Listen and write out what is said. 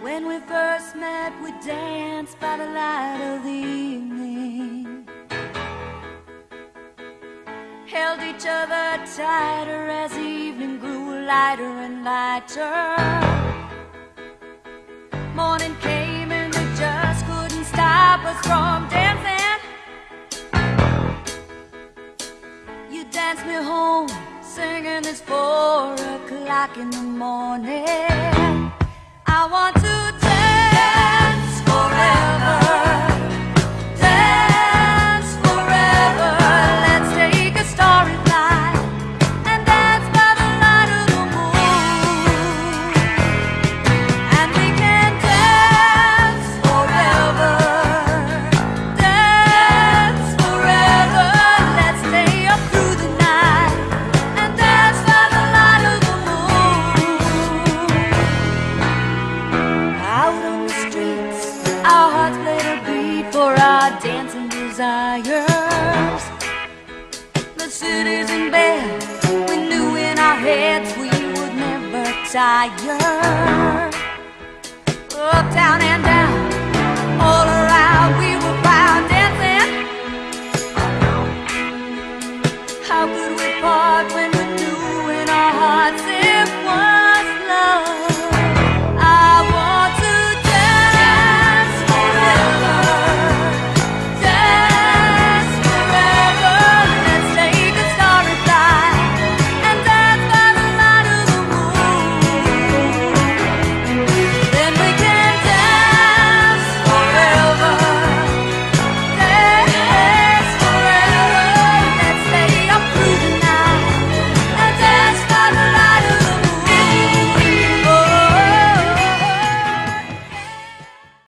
When we first met, we danced by the light of the evening, held each other tighter as the evening grew lighter and lighter. Morning came and we just couldn't stop us from dancing. You danced me home, singing it's 4 o'clock in the morning. I want to dance forever, dance forever. Let's take a starry flight and dance by the light of the moon. And we can dance forever, dance forever. Let's stay up through the night and dance by the light of the moon. Out on the streets, our hearts played a beat for our dancing desires. The city's in bed, we knew in our heads we would never tire. Uptown and down.